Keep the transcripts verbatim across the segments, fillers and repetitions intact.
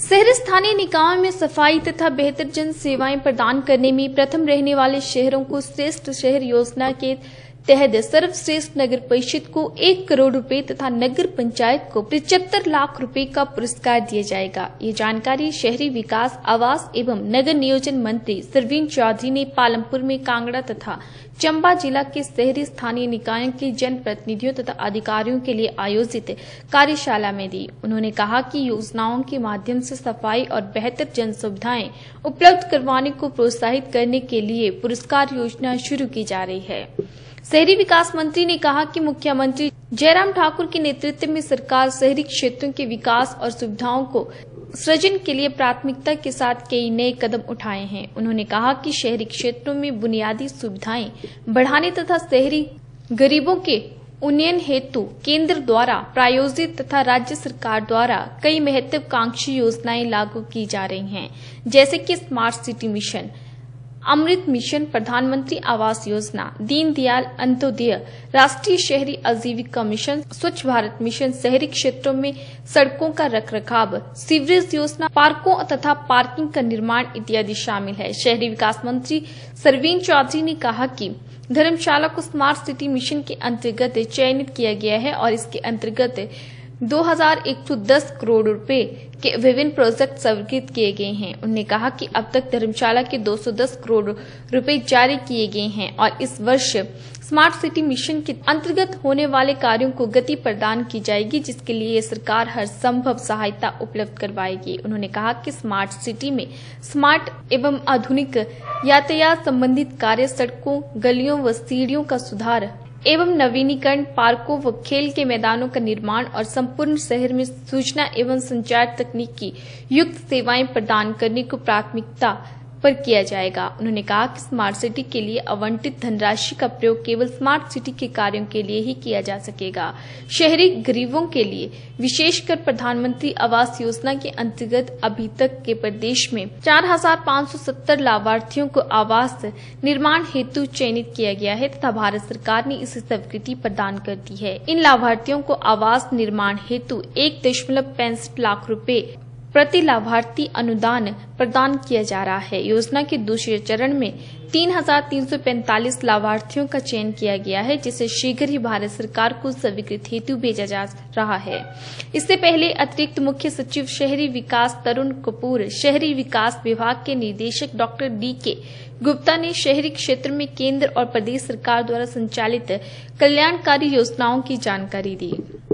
शहर स्थानीय निकायों में सफाई तथा बेहतर जन सेवाएं प्रदान करने में प्रथम रहने वाले शहरों को श्रेष्ठ शहर योजना के तहत सर्वश्रेष्ठ नगर परिषद को एक करोड़ रुपए तथा नगर पंचायत को पचहत्तर लाख रुपए का पुरस्कार दिया जाएगा। ये जानकारी शहरी विकास, आवास एवं नगर नियोजन मंत्री सरवीण चौधरी ने पालमपुर में कांगड़ा तथा चंबा जिला के शहरी स्थानीय निकायों के जन प्रतिनिधियों तथा अधिकारियों के लिए आयोजित कार्यशाला में दी। उन्होंने कहा कि योजनाओं के माध्यम से सफाई और बेहतर जन सुविधाएं उपलब्ध करवाने को प्रोत्साहित करने के लिए पुरस्कार योजना शुरू की जा रही है। शहरी विकास मंत्री ने कहा कि मुख्यमंत्री जयराम ठाकुर के नेतृत्व में सरकार शहरी क्षेत्रों के विकास और सुविधाओं को सृजन के लिए प्राथमिकता के साथ कई नए कदम उठाए हैं। उन्होंने कहा कि शहरी क्षेत्रों में बुनियादी सुविधाएं बढ़ाने तथा शहरी गरीबों के उन्नयन हेतु केंद्र द्वारा प्रायोजित तथा राज्य सरकार द्वारा कई महत्वाकांक्षी योजनाएं लागू की जा रही हैं, जैसे कि smart city mission, Amrut mission, प्रधानमंत्री आवास योजना, दीनदयाल अंत्योदय, राष्ट्रीय शहरी आजीविका मिशन, स्वच्छ भारत मिशन, शहरी क्षेत्रों में सड़कों का रखरखाव, सीवरेज योजना, पार्कों तथा पार्किंग का निर्माण इत्यादि शामिल है। शहरी विकास मंत्री सरवीण चौधरी ने कहा कि धर्मशाला को स्मार्ट सिटी मिशन के अंतर्गत चयनित किया गया है और इसके अंतर्गत दो हजार एक सौ दस करोड़ रुपए के विभिन्न प्रोजेक्ट स्वीकृत किए गए हैं। उन्होंने कहा कि अब तक धर्मशाला के दो सौ दस करोड़ रुपए जारी किए गए हैं और इस वर्ष स्मार्ट सिटी मिशन के अंतर्गत होने वाले कार्यों को गति प्रदान की जाएगी, जिसके लिए सरकार हर संभव सहायता उपलब्ध करवाएगी। उन्होंने कहा कि स्मार्ट सिटी में स्मार्ट एवं आधुनिक यातायात संबंधित कार्य, सड़कों, गलियों व सीढ़ियों का सुधार एवं नवीनीकरण, पार्कों व खेल के मैदानों का निर्माण और संपूर्ण शहर में सूचना एवं संचार तकनीक की युक्त सेवाएं प्रदान करने को प्राथमिकता पर किया जाएगा। उन्होंने कहा कि स्मार्ट सिटी के लिए आवंटित धनराशि का प्रयोग केवल स्मार्ट सिटी के कार्यों के लिए ही किया जा सकेगा। शहरी गरीबों के लिए विशेषकर प्रधानमंत्री आवास योजना के अंतर्गत अभी तक के प्रदेश में चार हजार पाँच सौ सत्तर लाभार्थियों को आवास निर्माण हेतु चयनित किया गया है तथा भारत सरकार ने इसे स्वीकृति प्रदान कर दी है। इन लाभार्थियों को आवास निर्माण हेतु एक दशमलव पैंसठ लाख रूपए प्रति लाभार्थी अनुदान प्रदान किया जा रहा है। योजना के दूसरे चरण में तीन हजार तीन सौ पैंतालीस लाभार्थियों का चयन किया गया है, जिसे शीघ्र ही भारत सरकार को स्वीकृत हेतु भेजा जा रहा है। इससे पहले अतिरिक्त मुख्य सचिव शहरी विकास तरुण कपूर, शहरी विकास विभाग के निदेशक डॉक्टर डी के गुप्ता ने शहरी क्षेत्र में केंद्र और प्रदेश सरकार द्वारा संचालित कल्याणकारी योजनाओं की जानकारी दी।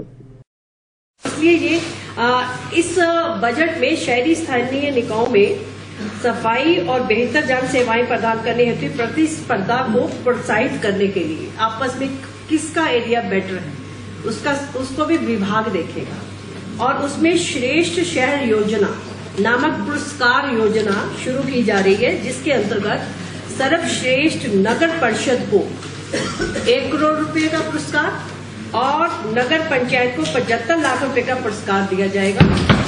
इसलिए ये आ, इस बजट में शहरी स्थानीय निकायों में सफाई और बेहतर जन सेवाएं प्रदान करने हेतु प्रतिस्पर्धा को प्रोत्साहित करने के लिए आपस में किसका एरिया बेटर है उसका उसको भी विभाग देखेगा और उसमें श्रेष्ठ शहर योजना नामक पुरस्कार योजना शुरू की जा रही है, जिसके अंतर्गत सर्वश्रेष्ठ नगर परिषद को एक करोड़ रुपए का पुरस्कार और नगर पंचायत को पचहत्तर लाख रुपए का पुरस्कार दिया जाएगा।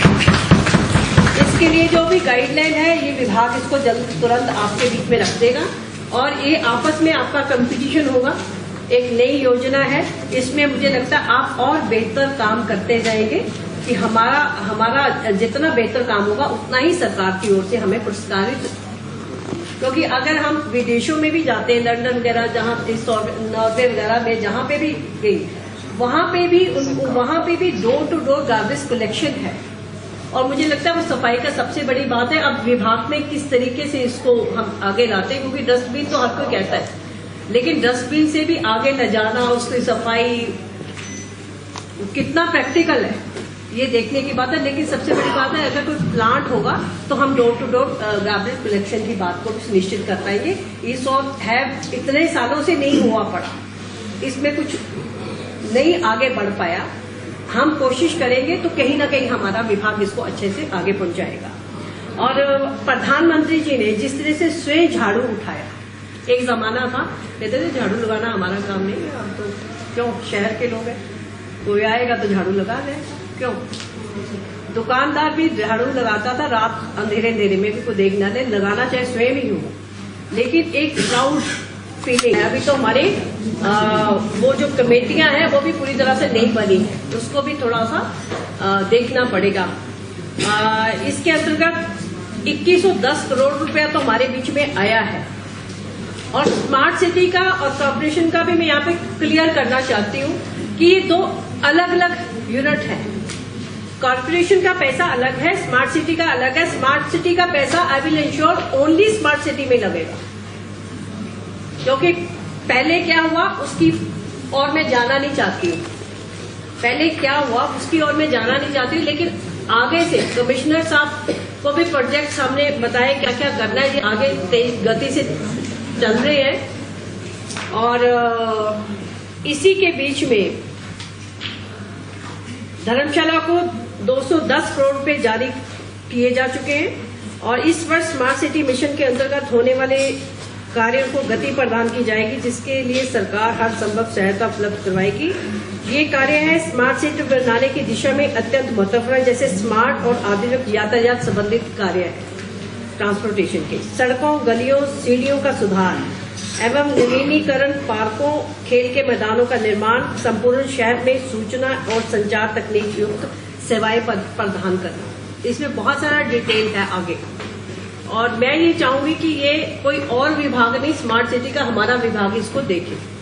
इसके लिए जो भी गाइडलाइन है ये विभाग इसको जल्द तुरंत आपके बीच में रख देगा और ये आपस में आपका कंपटीशन होगा। एक नई योजना है, इसमें मुझे लगता है आप और बेहतर काम करते जाएंगे कि हमारा हमारा जितना बेहतर काम होगा उतना ही सरकार की ओर से हमें पुरस्कारित, क्योंकि अगर हम विदेशों में भी जाते हैं, लंदन वगैरह, जहाँ नॉर्वे वगैरह में जहाँ पे भी गई, वहां पे भी वहां पे भी door to door garbage collection है और मुझे लगता है वो सफाई का सबसे बड़ी बात है। अब विभाग में किस तरीके से इसको हम आगे लाते हैं, क्योंकि डस्टबिन तो हर कोई कहता है, लेकिन डस्टबिन से भी आगे न जाना, उसकी सफाई कितना प्रैक्टिकल है ये देखने की बात है। लेकिन सबसे बड़ी बात है, अगर कोई प्लांट होगा तो हम door to door garbage collection की बात को सुनिश्चित कर पाएंगे। इस और है इतने सालों से नहीं हुआ पड़ा, इसमें कुछ नहीं आगे बढ़ पाया। हम कोशिश करेंगे तो कहीं ना कहीं हमारा विभाग इसको अच्छे से आगे पहुंचाएगा। और प्रधानमंत्री जी ने जिस तरह से स्वयं झाड़ू उठाया, एक जमाना था कहते थे झाड़ू लगाना हमारा काम नहीं है, हम तो क्यों शहर के लोग हैं, कोई आएगा तो झाड़ू लगा दे, क्यों। दुकानदार भी झाड़ू लगाता था, रात अंधेरे अंधेरे में भी कोई देख ना ले, लगाना चाहे स्वयं ही हो, लेकिन एक प्राउड फीलिंग है। अभी तो हमारे आ, वो जो कमेटियां हैं वो भी पूरी तरह से नहीं बनी है, उसको भी थोड़ा सा आ, देखना पड़ेगा। आ, इसके अंतर्गत इक्कीस सौ दस करोड़ रुपया तो हमारे बीच में आया है। और स्मार्ट सिटी का और कॉर्पोरेशन का भी मैं यहाँ पे क्लियर करना चाहती हूँ कि ये दो अलग अलग यूनिट है। कॉर्पोरेशन का पैसा अलग है, स्मार्ट सिटी का अलग है। स्मार्ट सिटी का पैसा I will ensure only smart city में लगेगा, क्योंकि पहले क्या हुआ उसकी और मैं जाना नहीं चाहती हूँ। पहले क्या हुआ उसकी और मैं जाना नहीं चाहती हूँ, लेकिन आगे से कमिश्नर साहब को भी प्रोजेक्ट सामने बताए क्या क्या करना है। ये आगे तेज गति से चल रहे हैं। और इसी के बीच में धर्मशाला को दो सौ दस करोड़ रुपए जारी किए जा चुके हैं और इस वर्ष स्मार्ट सिटी मिशन के अंतर्गत होने वाले कार्यों को गति प्रदान की जाएगी, जिसके लिए सरकार हर संभव सहायता उपलब्ध करवाएगी। ये कार्य है स्मार्ट सिटी बनाने की दिशा में अत्यंत महत्वपूर्ण, जैसे स्मार्ट और आधुनिक यातायात संबंधित कार्य है, ट्रांसपोर्टेशन के, सड़कों, गलियों, सीढ़ियों का सुधार एवं नवीनीकरण, पार्कों, खेल के मैदानों का निर्माण, संपूर्ण शहर में सूचना और संचार तकनीक युक्त सेवाएं प्रदान करना। इसमें बहुत सारा डिटेल है आगे। और मैं ये चाहूंगी कि ये कोई और विभाग नहीं, स्मार्ट सिटी का हमारा विभाग इसको देखे।